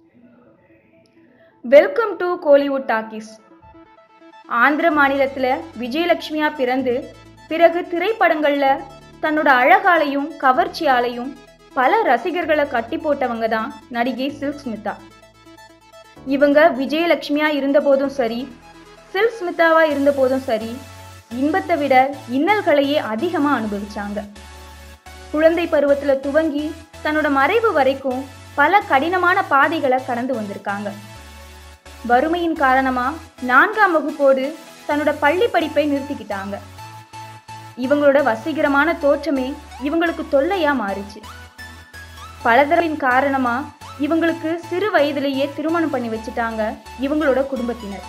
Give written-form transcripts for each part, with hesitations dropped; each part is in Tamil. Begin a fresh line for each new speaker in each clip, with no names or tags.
Welcome to Kollywood talkies. Andhra மாநிலத்தில் விஜயலட்சுமியா பிறந்து பிறகு திரைப்படங்களில் தன்னோட அழகாலையும் கவர்ச்சியாலையும் பல ரசிகர்களை கட்டி போட்டவங்க தான் நடிகை சில்க் ஸ்மிதா. இவங்க விஜயலட்சுமியா இருந்த போதும் சரி, சில்க் ஸ்மிதாவா இருந்த போதும் சரி, இன்பத்தை விட இன்னல்களையே அதிகமாக அனுபவிச்சாங்க. குழந்தை பருவத்தில் துவங்கி தன்னோட மறைவு வரைக்கும் பல கடினமான பாதைகளை கடந்து வந்திருக்காங்க. வறுமையின் காரணமா 4ஆம் வகுப்போடு தன்னோட பள்ளி படிப்பை நிறுத்திக்கிட்டாங்க. இவங்களோட வசீகரமான தோற்றமே இவங்களுக்கு தொல்லையா மாறிச்சு. பலதரவின் காரணமா இவங்களுக்கு சிறு வயதிலேயே திருமணம் பண்ணி வச்சுட்டாங்க இவங்களோட குடும்பத்தினர்.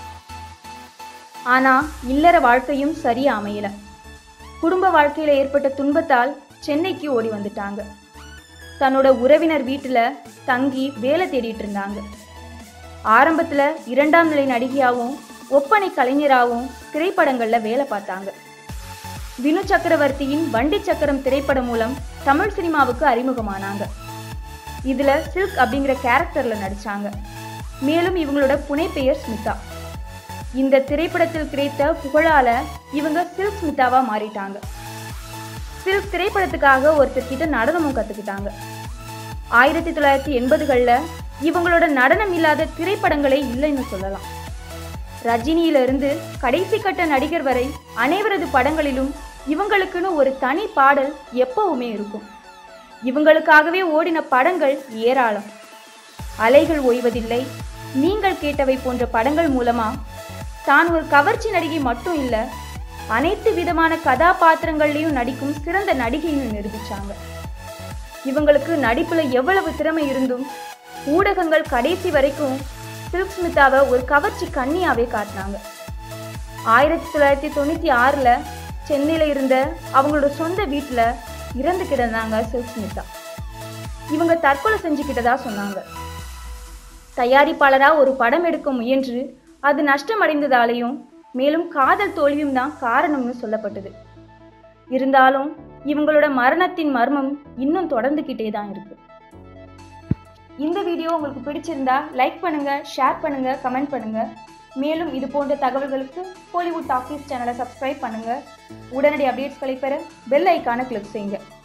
ஆனா இல்லற வாழ்க்கையும் சரியா அமையல. குடும்ப வாழ்க்கையில ஏற்பட்ட துன்பத்தால் சென்னைக்கு ஓடி வந்துட்டாங்க. தன்னோட உறவினர் வீட்டுல தங்கி வேலை தேடிட்டு இருந்தாங்க. ஆரம்பத்துல 2ஆம் நிலை நடிகையாகவும் ஒப்பனை கலைஞராகவும் திரைப்படங்கள்ல வேலை பார்த்தாங்க. வினு சக்கரவர்த்தியின் வண்டி சக்கரம் திரைப்படம் மூலம் தமிழ் சினிமாவுக்கு அறிமுகமானாங்க. இதுல சில்க் அப்படிங்கிற கேரக்டர்ல நடிச்சாங்க. மேலும் இவங்களோட புனைப்பெயர் ஸ்மிதா. இந்த திரைப்படத்தில் கிடைத்த புகழால இவங்க சில்க் ஸ்மிதாவா மாறிட்டாங்க. சில்க் திரைப்படத்துக்காக ஒருத்தர்கிட்ட நடனமும் கத்துக்கிட்டாங்க. 1980களில் இவங்களோட நடனம் இல்லாத திரைப்படங்களே இல்லைன்னு சொல்லலாம். ரஜினியிலிருந்து கடைசி கட்ட நடிகர் வரை அனைவரது படங்களிலும் இவங்களுக்குன்னு ஒரு தனி பாடல் எப்பவுமே இருக்கும். இவங்களுக்காகவே ஓடின படங்கள் ஏராளம். அலைகள் ஓய்வதில்லை, நீங்கள் கேட்டவை போன்ற படங்கள் மூலமா தான் ஒரு கவர்ச்சி நடிகை மட்டும் இல்லை, அனைத்து விதமான கதாபாத்திரங்கள்லையும் நடிக்கும் சிறந்த நடிகைன்னு நிரூபிச்சாங்க. இவங்களுக்கு நடிப்புல எவ்வளவு திறமை இருந்தும் ஊடகங்கள் கடைசி வரைக்கும் சில்க் ஸ்மிதாவை ஒரு கவர்ச்சி கன்னியாவே காட்டினாங்க. 1996ல் சென்னையில இருந்த அவங்களோட சொந்த வீட்டுல இறந்து கிடந்தாங்க சில்க் ஸ்மிதா. இவங்க தற்கொலை செஞ்சுக்கிட்டதா சொன்னாங்க. தயாரிப்பாளரா ஒரு படம் எடுக்க முயன்று அது நஷ்டமடைந்ததாலையும் மேலும் காதல் தோல்வியும் தான் காரணம்னு சொல்லப்பட்டது. இருந்தாலும் இவங்களோட மரணத்தின் மர்மம் இன்னும் தொடர்ந்துகிட்டே தான் இருக்கு. இந்த வீடியோ உங்களுக்கு பிடிச்சிருந்தா லைக் பண்ணுங்க, ஷேர் பண்ணுங்க, கமெண்ட் பண்ணுங்க. மேலும் இது போன்ற தகவல்களுக்கு கோலிவுட் டாக்கீஸ் சேனலை சப்ஸ்கிரைப் பண்ணுங்க. உடனடி அப்டேட்ஸ்களை பெற பெல் ஐக்கானை கிளிக் செய்யுங்க.